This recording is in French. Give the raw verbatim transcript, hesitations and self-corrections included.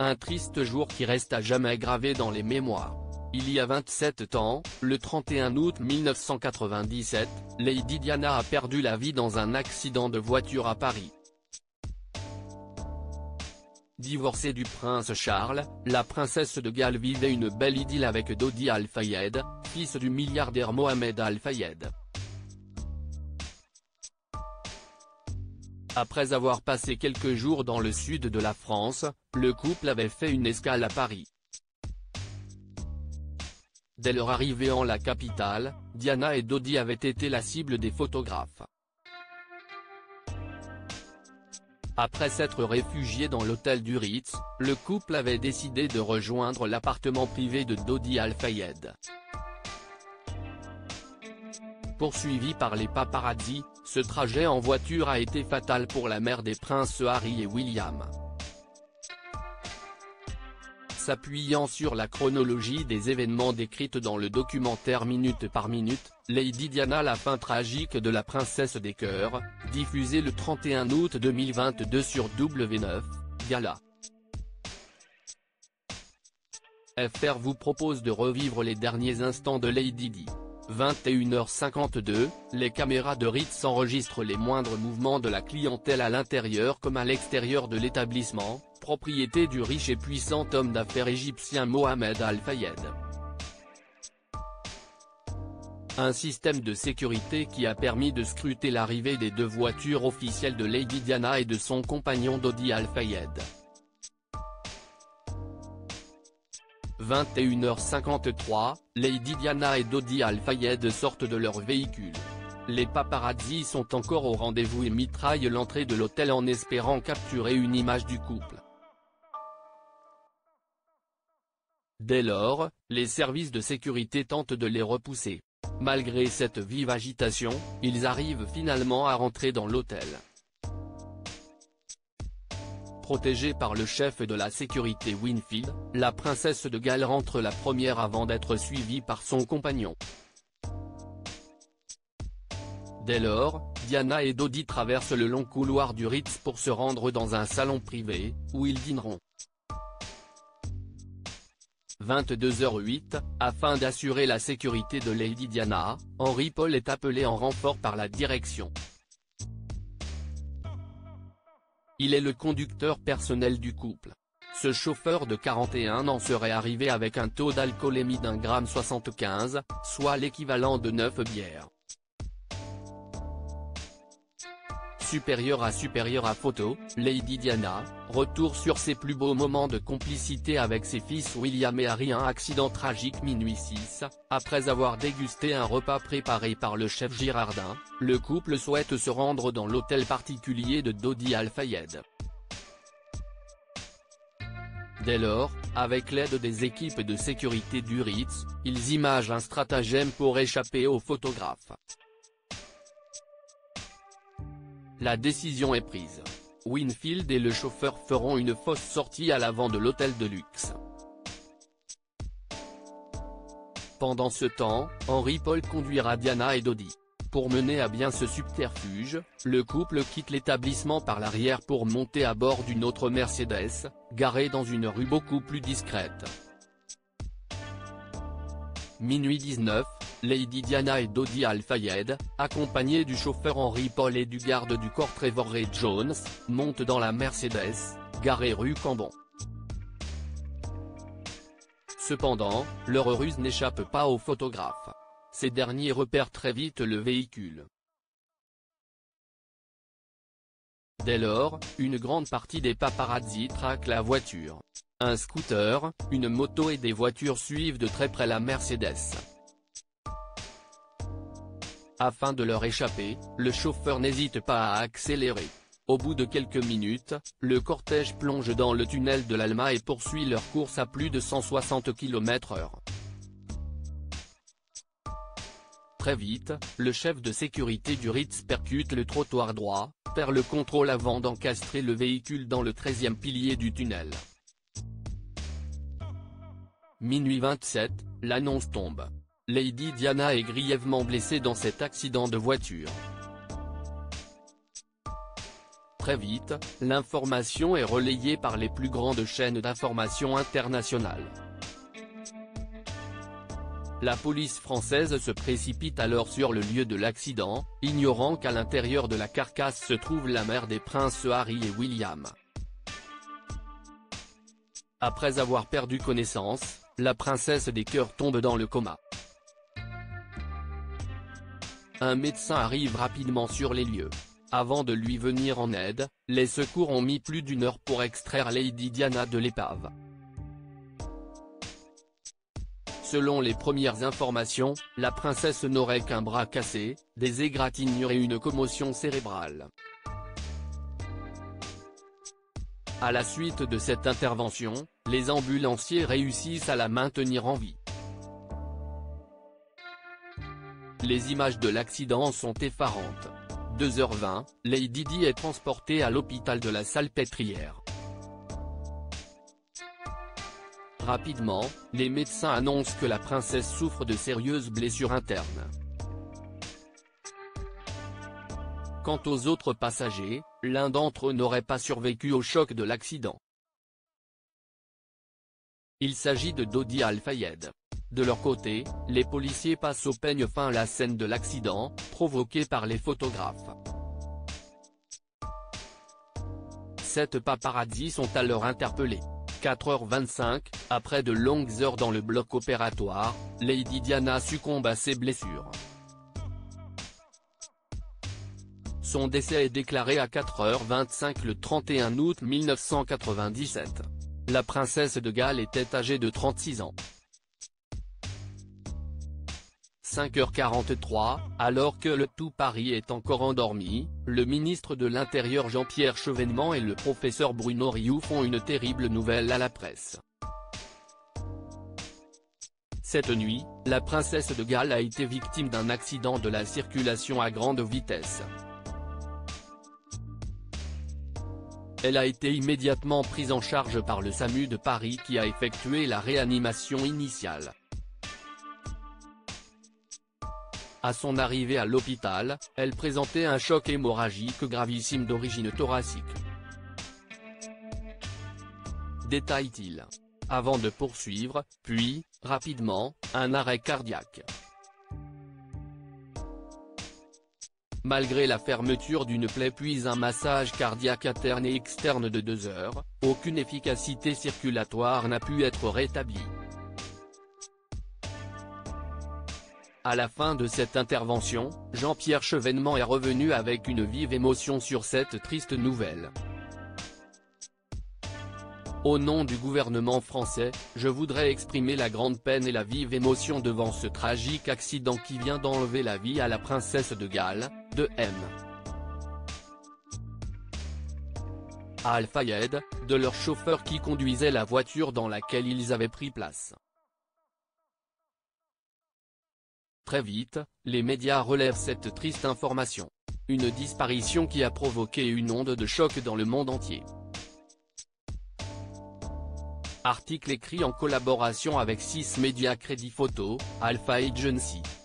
Un triste jour qui reste à jamais gravé dans les mémoires. Il y a vingt-sept ans, le trente et un août mille neuf cent quatre-vingt-dix-sept, Lady Diana a perdu la vie dans un accident de voiture à Paris. Divorcée du prince Charles, la princesse de Galles vivait une belle idylle avec Dodi Al Fayed, fils du milliardaire Mohamed Al Fayed. Après avoir passé quelques jours dans le sud de la France, le couple avait fait une escale à Paris. Dès leur arrivée en la capitale, Diana et Dodi avaient été la cible des photographes. Après s'être réfugiés dans l'hôtel du Ritz, le couple avait décidé de rejoindre l'appartement privé de Dodi Al Fayed. Poursuivi par les paparazzi, ce trajet en voiture a été fatal pour la mère des princes Harry et William. S'appuyant sur la chronologie des événements décrite dans le documentaire Minute par Minute, Lady Diana, la fin tragique de la princesse des cœurs, diffusé le trente et un août deux mille vingt-deux sur W neuf, Gala. F R vous propose de revivre les derniers instants de Lady Di. vingt et une heures cinquante-deux, les caméras de Ritz enregistrent les moindres mouvements de la clientèle à l'intérieur comme à l'extérieur de l'établissement, propriété du riche et puissant homme d'affaires égyptien Mohamed Al Fayed. Un système de sécurité qui a permis de scruter l'arrivée des deux voitures officielles de Lady Diana et de son compagnon Dodi Al Fayed. vingt et une heures cinquante-trois, Lady Diana et Dodi Al Fayed sortent de leur véhicule. Les paparazzi sont encore au rendez-vous et mitraillent l'entrée de l'hôtel en espérant capturer une image du couple. Dès lors, les services de sécurité tentent de les repousser. Malgré cette vive agitation, ils arrivent finalement à rentrer dans l'hôtel. Protégée par le chef de la sécurité Winfield, la princesse de Galles rentre la première avant d'être suivie par son compagnon. Dès lors, Diana et Dodi traversent le long couloir du Ritz pour se rendre dans un salon privé, où ils dîneront. vingt-deux heures huit, afin d'assurer la sécurité de Lady Diana, Henry Paul est appelé en renfort par la direction. Il est le conducteur personnel du couple. Ce chauffeur de quarante et un ans serait arrivé avec un taux d'alcoolémie d'un gramme soixante-quinze, soit l'équivalent de neuf bières. Supérieur à supérieur à photo, Lady Diana, retour sur ses plus beaux moments de complicité avec ses fils William et Harry. Un accident tragique minuit six, après avoir dégusté un repas préparé par le chef Girardin, le couple souhaite se rendre dans l'hôtel particulier de Dodi Al Fayed. Dès lors, avec l'aide des équipes de sécurité du Ritz, ils imagent un stratagème pour échapper aux photographes. La décision est prise. Winfield et le chauffeur feront une fausse sortie à l'avant de l'hôtel de luxe. Pendant ce temps, Henry Paul conduira Diana et Dodi. Pour mener à bien ce subterfuge, le couple quitte l'établissement par l'arrière pour monter à bord d'une autre Mercedes, garée dans une rue beaucoup plus discrète. Minuit dix-neuf, Lady Diana et Dodi Al Fayed, accompagnés du chauffeur Henry Paul et du garde du corps Trevor Ray Jones, montent dans la Mercedes, garée rue Cambon. Cependant, leur ruse n'échappe pas aux photographes. Ces derniers repèrent très vite le véhicule. Dès lors, une grande partie des paparazzi traquent la voiture. Un scooter, une moto et des voitures suivent de très près la Mercedes. Afin de leur échapper, le chauffeur n'hésite pas à accélérer. Au bout de quelques minutes, le cortège plonge dans le tunnel de l'Alma et poursuit leur course à plus de cent soixante kilomètres heure. Très vite, le chef de sécurité du Ritz percute le trottoir droit, perd le contrôle avant d'encastrer le véhicule dans le treizième pilier du tunnel. Minuit vingt-sept, l'annonce tombe. Lady Diana est grièvement blessée dans cet accident de voiture. Très vite, l'information est relayée par les plus grandes chaînes d'information internationales. La police française se précipite alors sur le lieu de l'accident, ignorant qu'à l'intérieur de la carcasse se trouve la mère des princes Harry et William. Après avoir perdu connaissance, la princesse des cœurs tombe dans le coma. Un médecin arrive rapidement sur les lieux. Avant de lui venir en aide, les secours ont mis plus d'une heure pour extraire Lady Diana de l'épave. Selon les premières informations, la princesse n'aurait qu'un bras cassé, des égratignures et une commotion cérébrale. À la suite de cette intervention, les ambulanciers réussissent à la maintenir en vie. Les images de l'accident sont effarantes. deux heures vingt, Lady Di est transportée à l'hôpital de la Salpêtrière. Rapidement, les médecins annoncent que la princesse souffre de sérieuses blessures internes. Quant aux autres passagers, l'un d'entre eux n'aurait pas survécu au choc de l'accident. Il s'agit de Dodi Al-Fayed. De leur côté, les policiers passent au peigne fin la scène de l'accident, provoqué par les photographes. Sept paparazzis sont alors interpellés. quatre heures vingt-cinq, après de longues heures dans le bloc opératoire, Lady Diana succombe à ses blessures. Son décès est déclaré à quatre heures vingt-cinq le trente et un août mille neuf cent quatre-vingt-dix-sept. La princesse de Galles était âgée de trente-six ans. cinq heures quarante-trois, alors que le tout Paris est encore endormi, le ministre de l'Intérieur Jean-Pierre Chevènement et le professeur Bruno Rioux font une terrible nouvelle à la presse. Cette nuit, la princesse de Galles a été victime d'un accident de la circulation à grande vitesse. Elle a été immédiatement prise en charge par le SAMU de Paris qui a effectué la réanimation initiale. À son arrivée à l'hôpital, elle présentait un choc hémorragique gravissime d'origine thoracique. Détaille-t-il. Avant de poursuivre, puis, rapidement, un arrêt cardiaque. Malgré la fermeture d'une plaie puis un massage cardiaque interne et externe de deux heures, aucune efficacité circulatoire n'a pu être rétablie. À la fin de cette intervention, Jean-Pierre Chevènement est revenu avec une vive émotion sur cette triste nouvelle. Au nom du gouvernement français, je voudrais exprimer la grande peine et la vive émotion devant ce tragique accident qui vient d'enlever la vie à la princesse de Galles, de M. Al-Fayed, de leur chauffeur qui conduisait la voiture dans laquelle ils avaient pris place. Très vite, les médias relèvent cette triste information. Une disparition qui a provoqué une onde de choc dans le monde entier. Article écrit en collaboration avec six médias Crédit Photo, Alpha Agency.